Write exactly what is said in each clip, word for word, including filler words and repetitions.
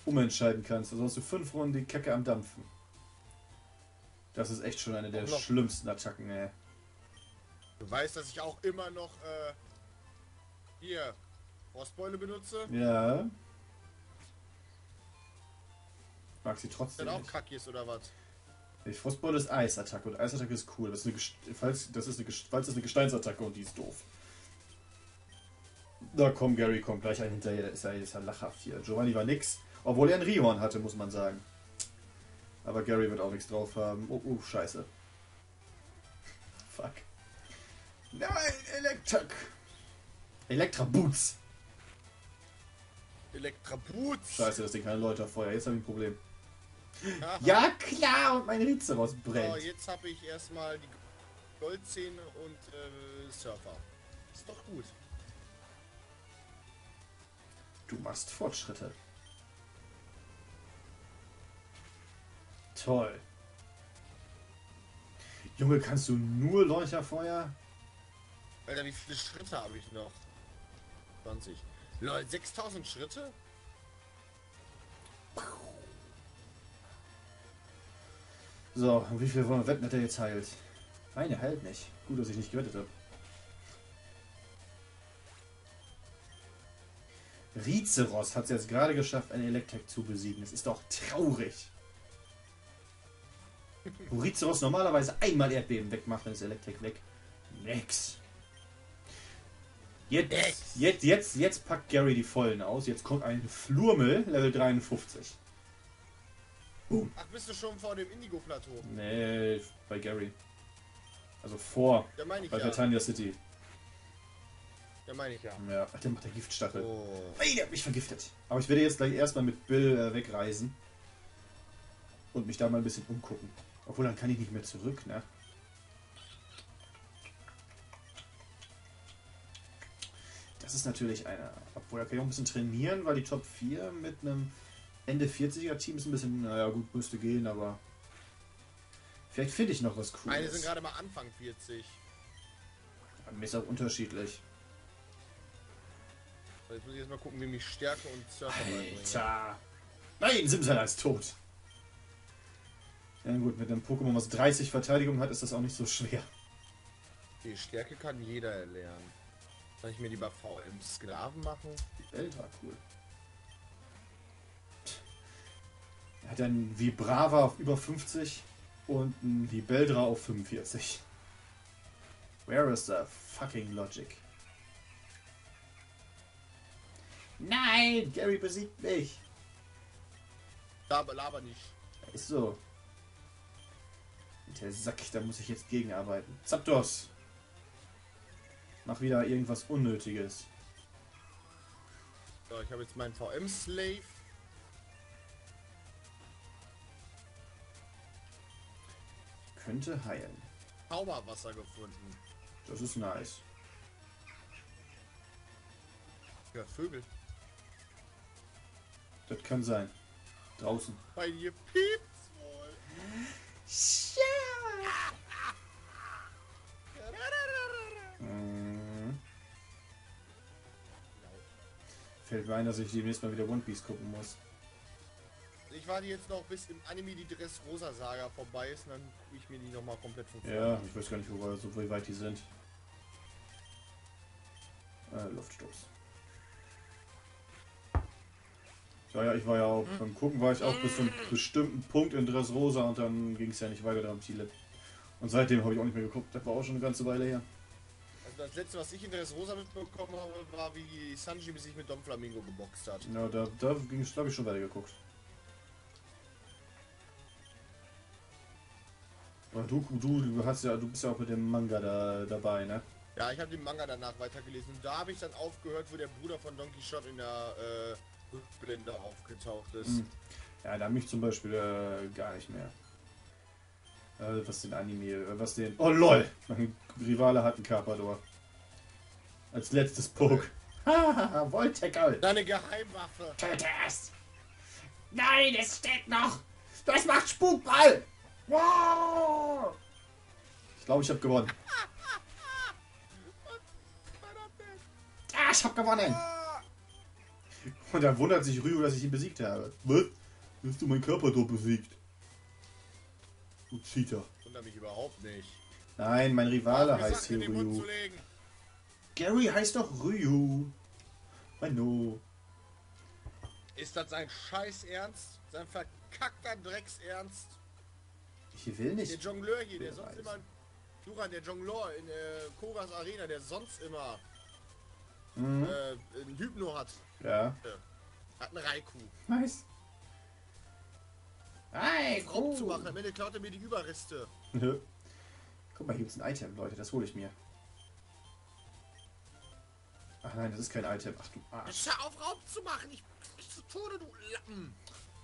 umentscheiden kannst. Also hast du fünf Runden die Kacke am Dampfen. Das ist echt schon eine der schlimmsten Attacken, ey. Du weißt, dass ich auch immer noch äh, hier Frostbeule benutze? Ja. Mag sie trotzdem Ist das auch nicht. Kackis oder was? Die Frostbeule ist Eisattacke und Eisattacke ist cool. Das ist eine, Gest falls, das ist eine, Gest falls das eine Gesteinsattacke und die ist doof. Da komm, Gary kommt gleich ein hinterher. Der ist ja, ist ja lachhaft hier. Giovanni war nix. Obwohl er einen Rihorn hatte, muss man sagen. Aber Gary wird auch nichts drauf haben. Oh, oh, scheiße. Fuck. Nein, Elektrak. Elektra Boots. Elektra Boots. Scheiße, das Ding keine Leute auf Feuer. Jetzt habe ich ein Problem. Aha. Ja, klar, und mein Rizeros brennt. So, jetzt habe ich erstmal die Goldzähne und äh, Surfer. Ist doch gut. Du machst Fortschritte. Toll. Junge, kannst du nur Leuchterfeuer? Alter, wie viele Schritte habe ich noch? zwanzig. Leute, sechstausend Schritte? So, und wie viel wollen wir wetten, hat er jetzt heilt? Eine heilt nicht. Gut, dass ich nicht gewettet habe. Rizeros hat es jetzt gerade geschafft, einen Elektrik zu besiegen. Das ist doch traurig. Wo Rizeros normalerweise einmal Erdbeben wegmacht, dann ist Elektrik weg. Nix. Jetzt, jetzt, jetzt, jetzt packt Gary die Vollen aus. Jetzt kommt ein Flurmel, Level dreiundfünfzig. Boom. Ach, bist du schon vor dem Indigo-Plateau? Nee, bei Gary. Also vor, Ja, meine ich bei ja. Britannia City. Ja, meine ich ja. Ja, ach, der macht der Giftstachel. Oh. Ey, der hat mich vergiftet. Aber ich werde jetzt gleich erstmal mit Bill äh, wegreisen. Und mich da mal ein bisschen umgucken. Obwohl, dann kann ich nicht mehr zurück, ne? Das ist natürlich einer. Obwohl, da kann ich auch ein bisschen trainieren, weil die Top vier mit einem Ende vierziger Team ist ein bisschen, naja gut, müsste gehen, aber vielleicht finde ich noch was Cooles. Meine sind gerade mal Anfang vierzig. Bei mir ist auch unterschiedlich. Jetzt muss ich jetzt mal gucken, wie mich Stärke und Surfer beibringen. Alter! Nein, Simsala ist tot! Ja gut, mit einem Pokémon, was dreißig Verteidigung hat, ist das auch nicht so schwer. Die Stärke kann jeder erlernen. Soll ich mir lieber V M Sklaven machen? Die Welt war cool. Er hat einen Vibrava auf über fünfzig und einen Libeldra auf fünfundvierzig. Where is the fucking logic? Nein, Gary besiegt mich. Laber, laber nicht. Ist so. Der Sack, da muss ich jetzt gegenarbeiten. Zapdos! Mach wieder irgendwas Unnötiges. So, ich habe jetzt meinen V M Slave. Könnte heilen. Zauberwasser gefunden. Das ist nice. Ja, Vögel. Das kann sein. Draußen. Bei dir piept's wohl. Mhm. Fällt mir ein, dass ich demnächst mal wieder One Piece gucken muss. Ich warte jetzt noch, bis im Anime die Dressrosa-Saga vorbei ist, und dann gucke ich mir die nochmal komplett von vorne Ja, an. ich weiß gar nicht, wo, so wie weit die sind. Äh, Luftstoß. Ja, ja, ich war ja auch beim Gucken, war ich auch bis zu einem bestimmten Punkt in Dressrosa und dann ging es ja nicht weiter da am Chile. Und seitdem habe ich auch nicht mehr geguckt. Das war auch schon eine ganze Weile her. Also das letzte, was ich in Dressrosa mitbekommen habe, war, wie Sanji sich mit Dom Flamingo geboxt hat. Ja, da, da ging es, glaube ich, schon weiter geguckt. Aber du, du, du hast ja, du bist ja auch mit dem Manga da dabei, ne? Ja, ich habe den Manga danach weitergelesen und da habe ich dann aufgehört, wo der Bruder von Don Quixote in der äh, Rückblende aufgetaucht ist. Hm. Ja, da mich zum Beispiel äh, gar nicht mehr. Äh, was den Anime, äh, was den... Oh lol! Mein Rivale hat einen Carpador. Als letztes Poke. Hahaha, Volteckel! Deine Geheimwaffe! Töte es! Nein, es steht noch! Das macht Spukball! Wow! Ich glaube, ich habe gewonnen. Ah, ich habe gewonnen! Und da wundert sich Ryu, dass ich ihn besiegt habe. Was? Hast du meinen Körper doch besiegt? Du Cheater. Wundert mich überhaupt nicht. Nein, mein Rivale Auf, mir heißt Sachen hier in den Mund Ryu. zu legen. Gary heißt doch Ryu. Hallo. Ist das sein Scheiß Ernst? Sein verkackter Drecksernst? Ich will Der nicht. Jongleur hier, der Wer sonst weiß. immer... Duran, der Jongleur in äh, Kogas Arena, der sonst immer Mhm. äh, ein Hypno hat. Ja. Hat einen Raikou. Nice. Hey, Raub zu machen, am Ende klaut er mir die Überreste. Nö. Guck mal, hier gibt's ein Item, Leute, das hole ich mir. Ach nein, das ist kein Item. Ach du Arsch. Jetzt hör auf, Raub zu machen! Ich ich zu Tode, du Lappen!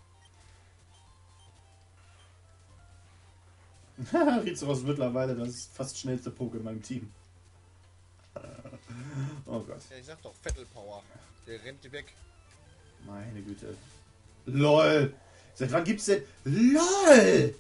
Rizeros mittlerweile das fast schnellste Poke in meinem Team. Oh Gott. Ja, ich sag doch, Vettel Power. Der rennt weg. Meine Güte. LOL! Seit wann gibt's denn... LOL!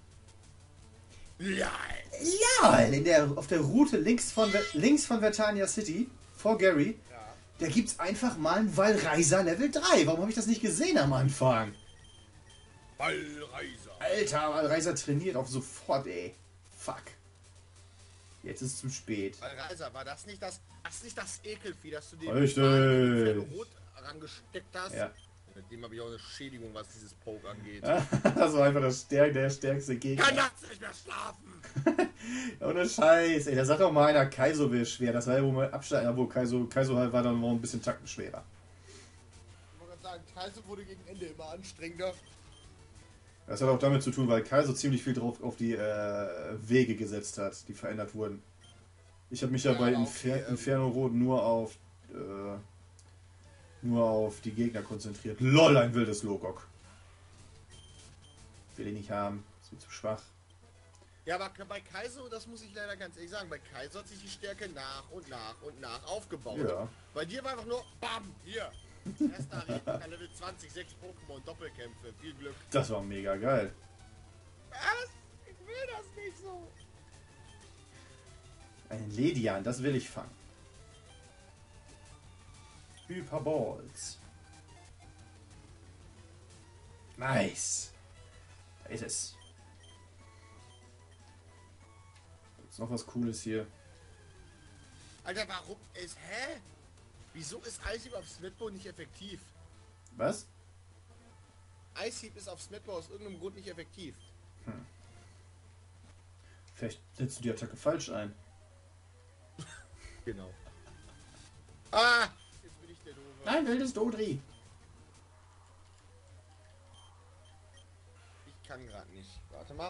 Ja! LOL! In der, auf der Route links von, Ver- links von Vertania City, vor Gary, Ja. da gibt's einfach mal einen Valreiser Level drei. Warum habe ich das nicht gesehen am Anfang? Ballreiser. Alter, Valreiser trainiert auf sofort, ey. Fuck. Jetzt ist es zu spät. Ballreiser, war das nicht das, das nicht das Ekelvieh, dass du den Richtig. rot rangesteckt hast? Ja. Mit dem habe ich auch eine Schädigung, was dieses Poke angeht. Das war einfach das stärk, der stärkste Gegner. Kann nachts nicht mehr schlafen! Ohne Scheiß, ey. Da sagt doch mal einer, Kaizo wäre schwer. Das war ja wohl mal Abstand, wo Kaizo, Kaizo halt war dann wohl ein bisschen taktenschwerer. Ich wollte gerade sagen, Kaizo wurde gegen Ende immer anstrengender. Das hat auch damit zu tun, weil Kaizo ziemlich viel drauf auf die äh, Wege gesetzt hat, die verändert wurden. Ich habe mich ja, Ja, bei aber Infer okay, ähm, Inferno Rot nur auf äh, nur auf die Gegner konzentriert. LOL, ein wildes Logok. Will ich nicht haben. Ist mir zu schwach. Ja, aber bei Kaizo, das muss ich leider ganz ehrlich sagen, bei Kaizo hat sich die Stärke nach und nach und nach aufgebaut. Ja. Bei dir war einfach nur BAM! Hier! Erster Arena, Level zwanzig, sechs Pokémon, Doppelkämpfe, viel Glück. Das war mega geil. Was? Ich will das nicht so. Einen Ledian, das will ich fangen. Hyperballs. Nice. Da ist es. Ist noch was Cooles hier. Alter, warum ist, hä? Wieso ist Ice Heap auf Smetbo nicht effektiv? Was? Ice Heap ist auf Smetbo aus irgendeinem Grund nicht effektiv. Vielleicht setzt du die Attacke falsch ein. Genau. Ah! Jetzt bin ich der Doofe. Nein, wildes Dodri. Ich kann gerade nicht. Warte mal.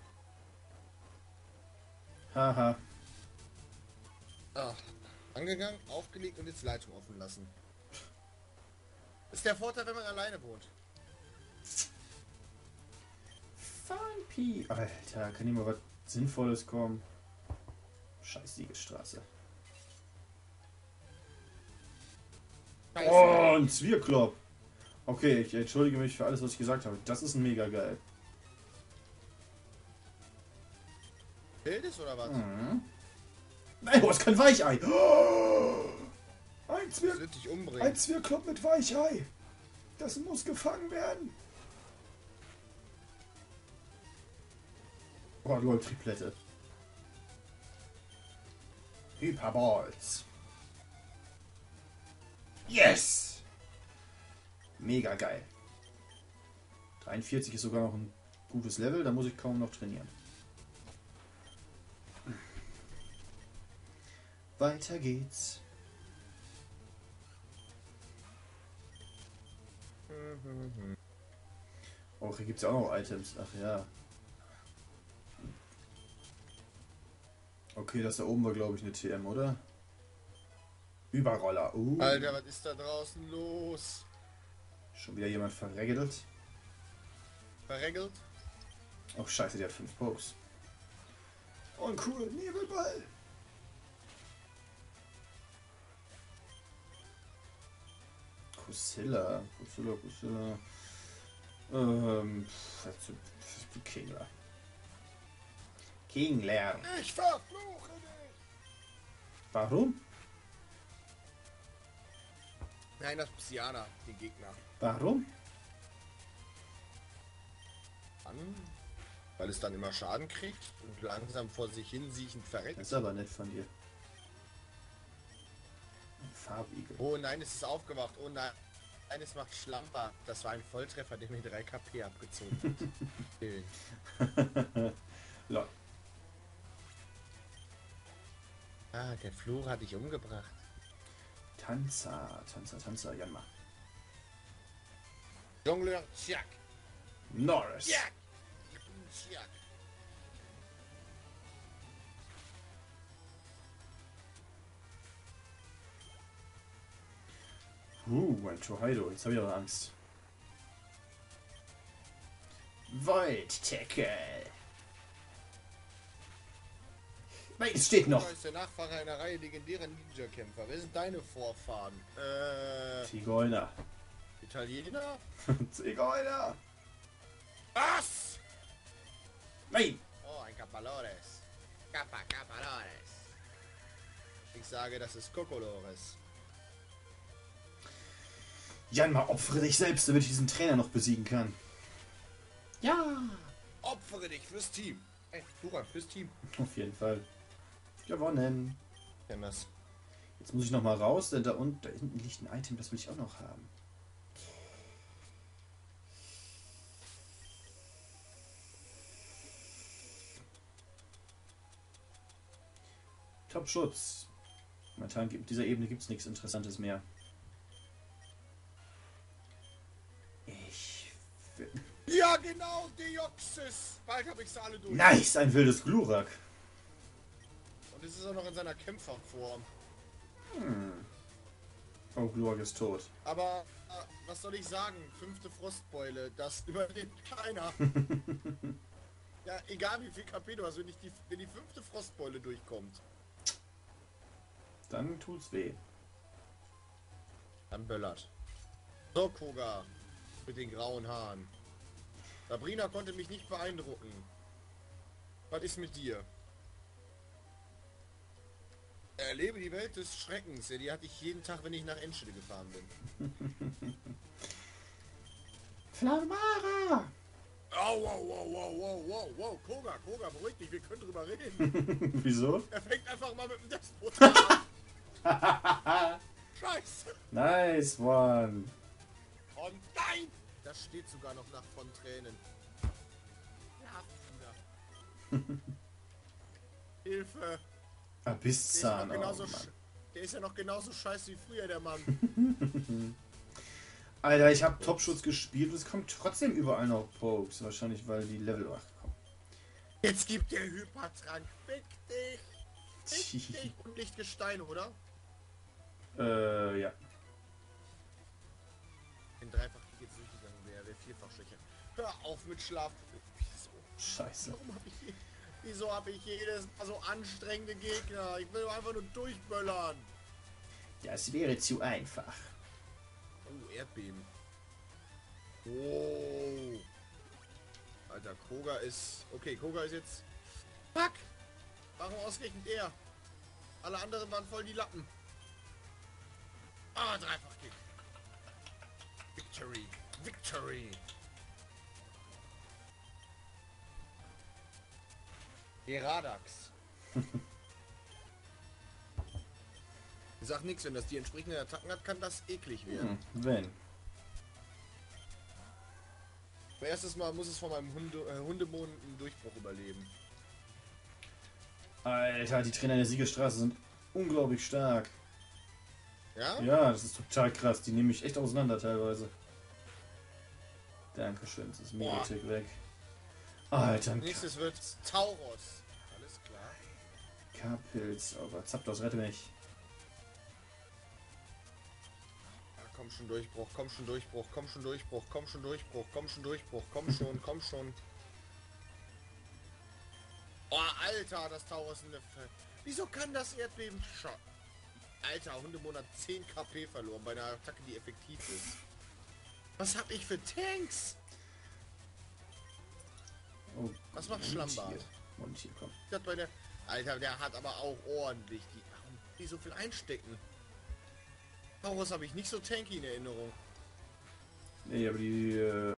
Haha. Ah, angegangen, aufgelegt und jetzt Leitung offen lassen. Ist der Vorteil, wenn man alleine wohnt. Funky. Alter, kann hier mal was Sinnvolles kommen? Scheiß Siegesstraße. Scheiße. Oh, ein Zwirklopp. Okay, ich entschuldige mich für alles, was ich gesagt habe. Das ist mega geil. Bildes oder was? Mhm. Nein, du hast kein Weichei. Oh, ein, Das Zwirk wird dich umbringen. ein Zwirklopp mit Weichei. Das muss gefangen werden. Oh, lol, Triplette. Hyperballs. Yes! Mega geil. dreiundvierzig ist sogar noch ein gutes Level, da muss ich kaum noch trainieren. Weiter geht's. Oh, hier gibt's ja auch noch Items. Ach ja. Okay, das da oben war, glaube ich, eine T M, oder? Überroller. Uh. Alter, was ist da draußen los? Schon wieder jemand verregelt. Verregelt? Oh, scheiße, der hat fünf Pokes. Und cool, Nebelball. Kusilla, Kusilla, Kusilla. Ähm, pff, Kingler. Kingler. Ich verfluche dich! Warum? Nein, das ist Psyana, den Gegner. Warum? An, weil es dann immer Schaden kriegt und langsam vor sich hin siechend verreckt. Das ist aber nett von dir. Ein Farbigel. Oh nein, es ist aufgewacht. Oh nein. Nein, es macht Schlamper. Das war ein Volltreffer, der mir drei K P abgezogen hat. Schön. Lol. Ah, der Fluch hat dich umgebracht. Tanzer, Tanzer, Tanzer, Janma. Jongleur, Tschak. Norris. Tschak. Ich bin Tschak. Uh, ein Tornado. Jetzt habe ich aber Angst. Void Tackle. Nein, es steht noch. Du bist der Nachfahre einer Reihe legendärer Ninja-Kämpfer. Wer sind deine Vorfahren? Äh, Zigeuner. Italiener? Zigeuner. Was? Nein. Oh, ein Capalores. Capa, Capalores. Ich sage, das ist Cocolores. Janma, opfere dich selbst, damit ich diesen Trainer noch besiegen kann. Ja. Opfere dich fürs Team. Ey, Dura, fürs Team. Auf jeden Fall. Gewonnen. Kenn das. Jetzt muss ich noch mal raus, denn da unten da hinten liegt ein Item, das will ich auch noch haben. Top-Schutz. Momentan auf dieser Ebene gibt es nichts Interessantes mehr. Ich will... Ja, genau, Deoxys. Bald habe ich sie alle durch. Nice, ein wildes Glurak. Und es ist auch noch in seiner Kämpferform. Hm. Oh, Glurak ist tot. Aber, äh, was soll ich sagen? Fünfte Frostbeule, das überlebt keiner. Ja, egal wie viel K P du hast, wenn, ich die, wenn die fünfte Frostbeule durchkommt. Dann tut's weh. Dann böllert. So, Koga. Mit den grauen Haaren. Sabrina konnte mich nicht beeindrucken. Was ist mit dir? Erlebe die Welt des Schreckens. Ja, die hatte ich jeden Tag, wenn ich nach Enschede gefahren bin. Flamara! Oh, wow, wow, wow, wow, wow, wow. Koga, Koga, beruhig dich, wir können drüber reden. Wieso? Er fängt einfach mal mit dem Despot an. Scheiße. Nice one. Oh nein! Das steht sogar noch nach von Tränen. Ja, Hilfe! Der ist, ja Abysszahn. noch genauso Oh, sch- Mann. der ist ja noch genauso scheiße wie früher, der Mann. Alter, ich habe Topschutz gespielt und es kommt trotzdem überall noch Pokes. Wahrscheinlich, weil die Level acht kommen. Jetzt gibt der Hypertrank. Fick dich! Fick dich! Und nicht Gestein, oder? Äh, ja. In dreifach geht's durchgegangen wäre, wäre vierfach schwächer. Hör auf mit Schlaf. Wieso? Scheiße. Warum hab ich je- Wieso habe ich jedes Mal so anstrengende Gegner? Ich will einfach nur durchböllern. Das wäre zu einfach. Oh, Erdbeben. Oh. Alter, Koga ist... Okay, Koga ist jetzt... Fuck! Warum ausgerechnet er? Alle anderen waren voll die Lappen. Ah, dreifach Kick. Victory. Victory. Heradax. Sag nix, wenn das die entsprechenden Attacken hat, kann das eklig werden. Hm, wenn. Aber erstes Mal muss es von meinem Hunde, äh, Hundemond einen Durchbruch überleben. Alter, die Trainer der Siegesstraße sind unglaublich stark. Ja? Ja, das ist total krass. Die nehmen mich echt auseinander teilweise. Dankeschön, jetzt ist Mediatek weg. Alter, ein Nächstes wird Tauros. Alles klar. K-Pilz. Aber Zapdos, rette mich. Ja, komm schon Durchbruch, komm schon Durchbruch, komm schon Durchbruch, komm schon Durchbruch, komm schon Durchbruch, komm schon, komm schon. Oh, Alter, das Tauros in der Fe Wieso kann das Erdbeben schon? Alter, Hundemonat zehn K P verloren bei einer Attacke, die effektiv ist. Was hab ich für Tanks? Oh, Was macht Mundtier. Schlammbart? Mundtier, komm. Das bei der... Alter, der hat aber auch ordentlich die... Warum die so viel einstecken? Taurus habe ich nicht so tanky in Erinnerung. Nee, aber die... Äh